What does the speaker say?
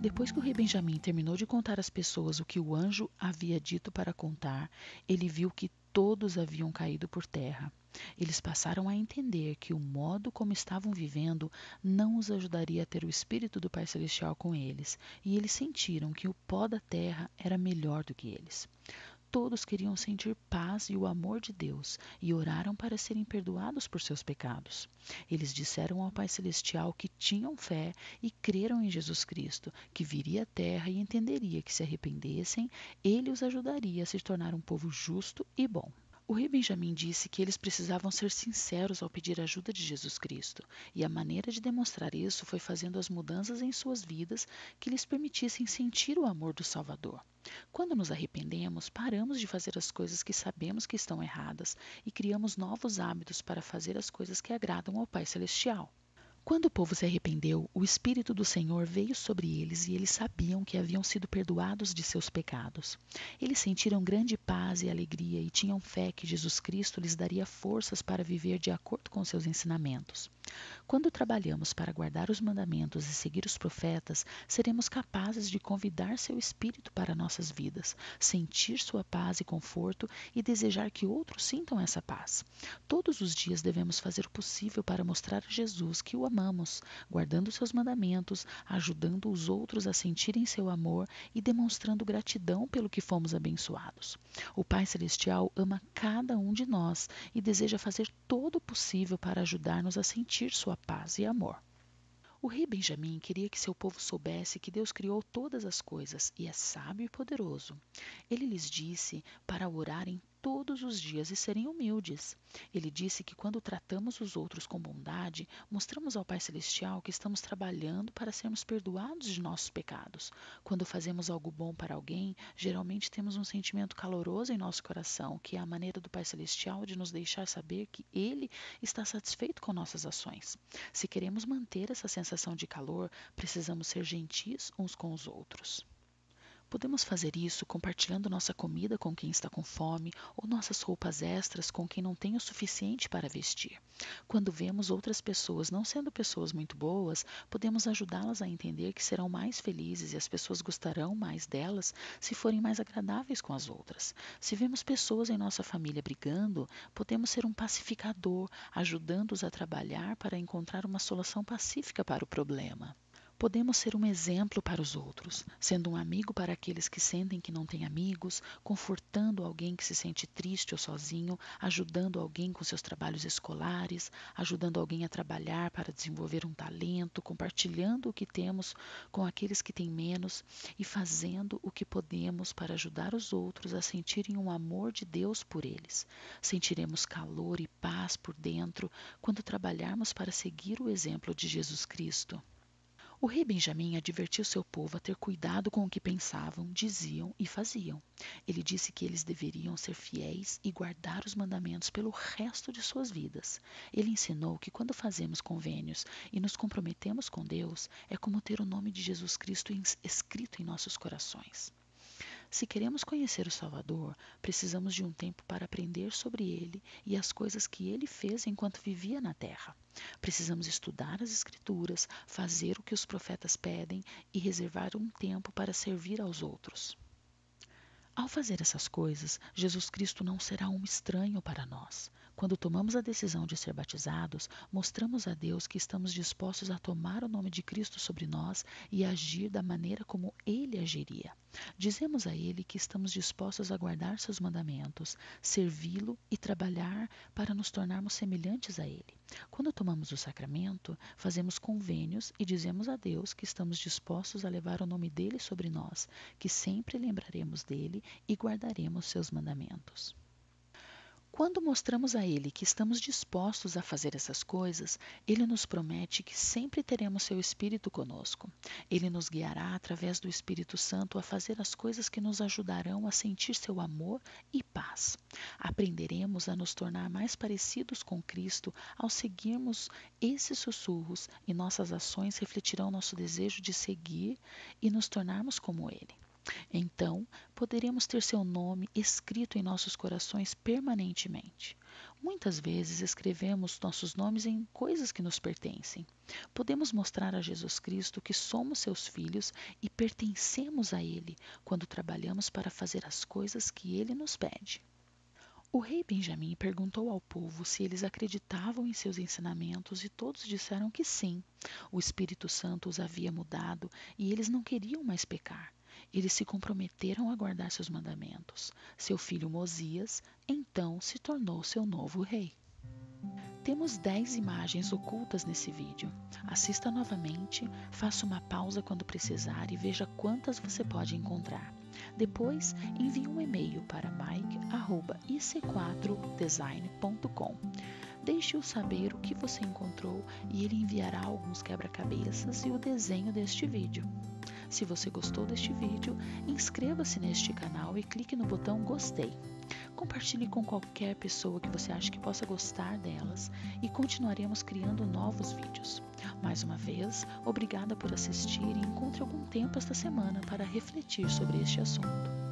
Depois que o rei Benjamim terminou de contar às pessoas o que o anjo havia dito para contar, ele viu que todos haviam caído por terra. Eles passaram a entender que o modo como estavam vivendo não os ajudaria a ter o Espírito do Pai Celestial com eles, e eles sentiram que o pó da terra era melhor do que eles. Todos queriam sentir paz e o amor de Deus e oraram para serem perdoados por seus pecados. Eles disseram ao Pai Celestial que tinham fé e creram em Jesus Cristo, que viria à terra e entenderia que se arrependessem, ele os ajudaria a se tornar um povo justo e bom. O rei Benjamim disse que eles precisavam ser sinceros ao pedir ajuda de Jesus Cristo, e a maneira de demonstrar isso foi fazendo as mudanças em suas vidas que lhes permitissem sentir o amor do Salvador. Quando nos arrependemos, paramos de fazer as coisas que sabemos que estão erradas e criamos novos hábitos para fazer as coisas que agradam ao Pai Celestial. Quando o povo se arrependeu, o Espírito do Senhor veio sobre eles e eles sabiam que haviam sido perdoados de seus pecados. Eles sentiram grande paz e alegria e tinham fé que Jesus Cristo lhes daria forças para viver de acordo com seus ensinamentos. Quando trabalhamos para guardar os mandamentos e seguir os profetas, seremos capazes de convidar seu Espírito para nossas vidas, sentir sua paz e conforto e desejar que outros sintam essa paz. Todos os dias devemos fazer o possível para mostrar a Jesus que o amamos, guardando seus mandamentos, ajudando os outros a sentirem seu amor e demonstrando gratidão pelo que fomos abençoados. O Pai Celestial ama cada um de nós e deseja fazer todo o possível para ajudar-nos a sentir sua paz e amor. O rei Benjamim queria que seu povo soubesse que Deus criou todas as coisas e é sábio e poderoso. Ele lhes disse para orarem todos os dias e serem humildes. Ele disse que quando tratamos os outros com bondade, mostramos ao Pai Celestial que estamos trabalhando para sermos perdoados de nossos pecados. Quando fazemos algo bom para alguém, geralmente temos um sentimento caloroso em nosso coração, que é a maneira do Pai Celestial de nos deixar saber que Ele está satisfeito com nossas ações. Se queremos manter essa sensação de calor, precisamos ser gentis uns com os outros. Podemos fazer isso compartilhando nossa comida com quem está com fome ou nossas roupas extras com quem não tem o suficiente para vestir. Quando vemos outras pessoas não sendo pessoas muito boas, podemos ajudá-las a entender que serão mais felizes e as pessoas gostarão mais delas se forem mais agradáveis com as outras. Se vemos pessoas em nossa família brigando, podemos ser um pacificador, ajudando-os a trabalhar para encontrar uma solução pacífica para o problema. Podemos ser um exemplo para os outros, sendo um amigo para aqueles que sentem que não têm amigos, confortando alguém que se sente triste ou sozinho, ajudando alguém com seus trabalhos escolares, ajudando alguém a trabalhar para desenvolver um talento, compartilhando o que temos com aqueles que têm menos e fazendo o que podemos para ajudar os outros a sentirem um amor de Deus por eles. Sentiremos calor e paz por dentro quando trabalharmos para seguir o exemplo de Jesus Cristo. O rei Benjamim advertiu seu povo a ter cuidado com o que pensavam, diziam e faziam. Ele disse que eles deveriam ser fiéis e guardar os mandamentos pelo resto de suas vidas. Ele ensinou que quando fazemos convênios e nos comprometemos com Deus, é como ter o nome de Jesus Cristo escrito em nossos corações. Se queremos conhecer o Salvador, precisamos de um tempo para aprender sobre ele e as coisas que ele fez enquanto vivia na terra. Precisamos estudar as Escrituras, fazer o que os profetas pedem e reservar um tempo para servir aos outros. Ao fazer essas coisas, Jesus Cristo não será um estranho para nós. Quando tomamos a decisão de ser batizados, mostramos a Deus que estamos dispostos a tomar o nome de Cristo sobre nós e agir da maneira como Ele agiria. Dizemos a Ele que estamos dispostos a guardar seus mandamentos, servi-lo e trabalhar para nos tornarmos semelhantes a Ele. Quando tomamos o sacramento, fazemos convênios e dizemos a Deus que estamos dispostos a levar o nome dele sobre nós, que sempre lembraremos dele e guardaremos seus mandamentos. Quando mostramos a Ele que estamos dispostos a fazer essas coisas, Ele nos promete que sempre teremos seu Espírito conosco. Ele nos guiará através do Espírito Santo a fazer as coisas que nos ajudarão a sentir seu amor e paz. Aprenderemos a nos tornar mais parecidos com Cristo ao seguirmos esses sussurros e nossas ações refletirão nosso desejo de seguir e nos tornarmos como Ele. Então, poderemos ter seu nome escrito em nossos corações permanentemente. Muitas vezes escrevemos nossos nomes em coisas que nos pertencem. Podemos mostrar a Jesus Cristo que somos seus filhos e pertencemos a Ele quando trabalhamos para fazer as coisas que Ele nos pede. O rei Benjamim perguntou ao povo se eles acreditavam em seus ensinamentos e todos disseram que sim. O Espírito Santo os havia mudado e eles não queriam mais pecar. Eles se comprometeram a guardar seus mandamentos. Seu filho Mosias, então, se tornou seu novo rei. Temos 10 imagens ocultas nesse vídeo. Assista novamente, faça uma pausa quando precisar e veja quantas você pode encontrar. Depois, envie um e-mail para mike@ic4design.com. Deixe-o saber o que você encontrou e ele enviará alguns quebra-cabeças e o desenho deste vídeo. Se você gostou deste vídeo, inscreva-se neste canal e clique no botão gostei. Compartilhe com qualquer pessoa que você acha que possa gostar delas e continuaremos criando novos vídeos. Mais uma vez, obrigada por assistir e encontre algum tempo esta semana para refletir sobre este assunto.